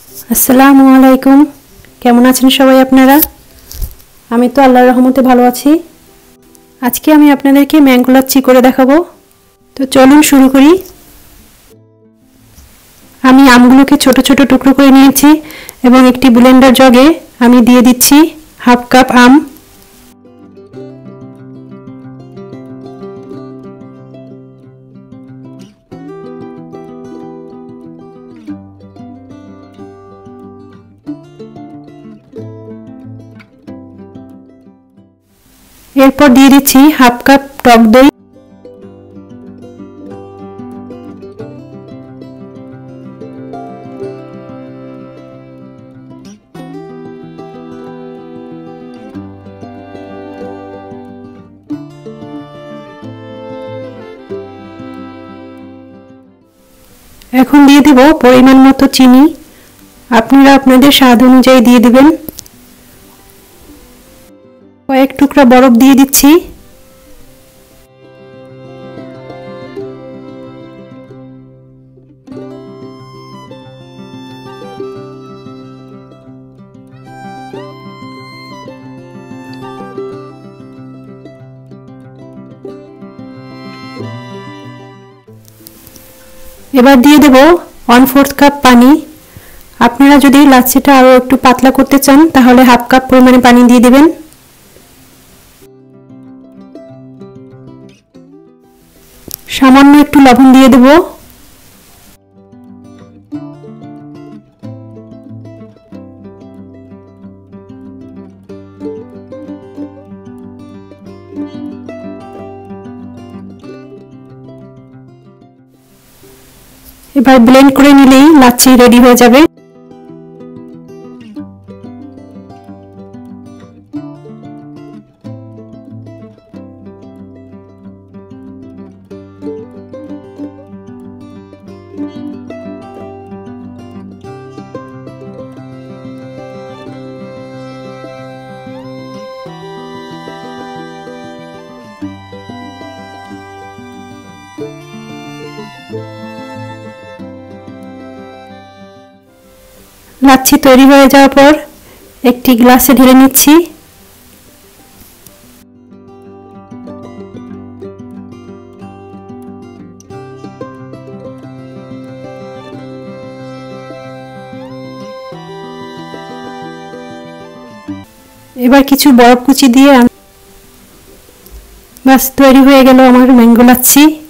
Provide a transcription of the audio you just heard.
আসসালামু আলাইকুম। কেমন আছেন সবাই আপনারা? আমি তো আল্লাহর রহমতে ভালো আছি। আজকে আমি আপনাদেরকে ম্যাঙ্গো লাচ্ছি করে দেখাবো। তো চলুন শুরু করি। আমি আমগুলোকে ছোট ছোট টুকরো করে নিয়েছি এবং একটি ব্লেন্ডার জগে আমি দিয়ে দিচ্ছি হাফ কাপ আম। এরপর দিয়ে দিচ্ছি হাফ কাপ টক দই। এখন দিয়ে দেব পরিমাণ মতো চিনি। আপনারা আপনাদের স্বাদ অনুযায়ী দিয়ে দিবেন। কয়েক টুকরা বরফ দিয়ে দিচ্ছি। এবার দিয়ে দেব 1/4 কাপ পানি। আপনারা যদি লাচ্ছিটা আরো একটু পাতলা করতে চান তাহলে হাফ কাপ পরিমাণে পানি দিয়ে দিবেন। সামান্য একটু লবণ দিয়ে দেব। এবার ব্লেন্ড করে নিলেই লাচ্ছি রেডি হয়ে যাবে। লাচ্ছি তৈরি হয়ে যাওয়ার পর একটি গ্লাসে ঢেলে নিচ্ছি। এবার কিছু বরফ কুচি দিয়ে বাস তৈরি হয়ে গেল আমার ম্যাঙ্গো লাচ্ছি।